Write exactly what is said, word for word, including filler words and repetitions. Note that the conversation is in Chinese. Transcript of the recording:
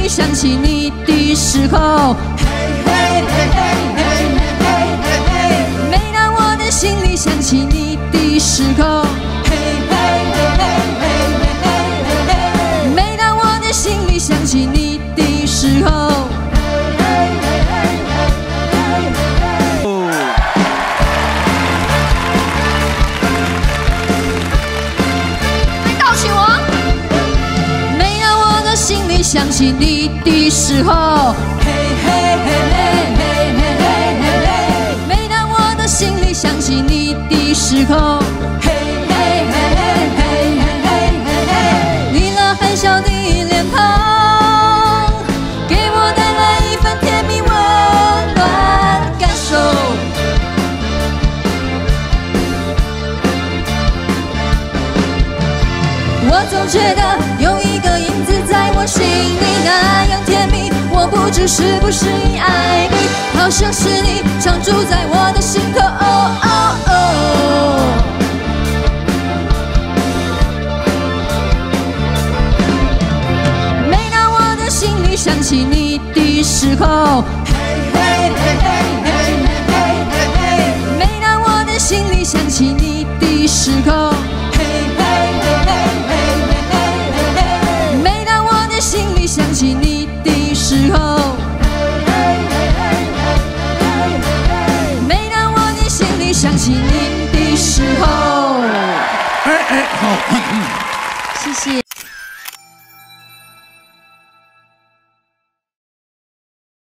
想起你的时候，嘿嘿嘿嘿嘿嘿嘿嘿。每当我的心里想起你的时候，嘿嘿嘿嘿嘿嘿嘿。每当我的心里想起你的时候。 想起你的时候，嘿嘿嘿嘿嘿嘿嘿嘿。每当我的心里想起你的时候，嘿嘿嘿嘿嘿嘿嘿嘿。你那含笑的脸庞，给我带来一份甜蜜温暖感受。我总觉得有一个影子在我心里那样甜蜜，我不知是不是已爱你，好像是你常住在我的心头。哦哦哦。每当我的心里想起你的时候，嘿嘿嘿嘿嘿嘿嘿嘿。每当我的心里想起你的时候。 想起你的时候，每当我的心里想起你的时候， 哎哎，好， 谢谢。